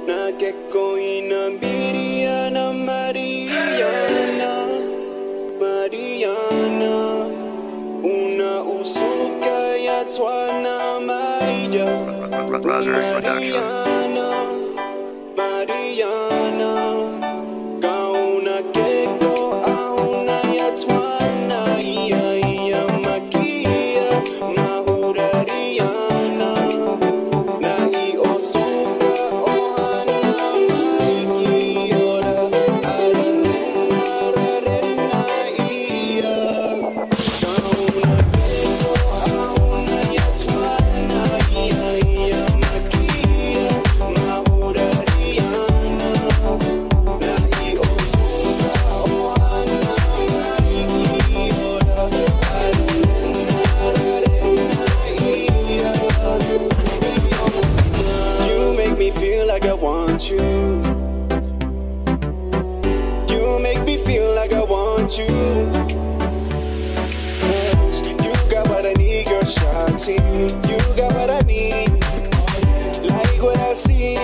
Nageko inambiriana Mariana, Mariana, una usuka ya twana maya. Mariana, Mariana, kauna keko auna ya twana iya makia mahurariana. Nai osuka ohana maiki ora arena iya. Kauna keko auna ya twana iya makia mahurariana. Nai osuka ohana maiki ora arena iya. You make me feel like I want you. You make me feel like I want you. 'Cause you got what I need, girl, Shawty. You got what I need. Like what I see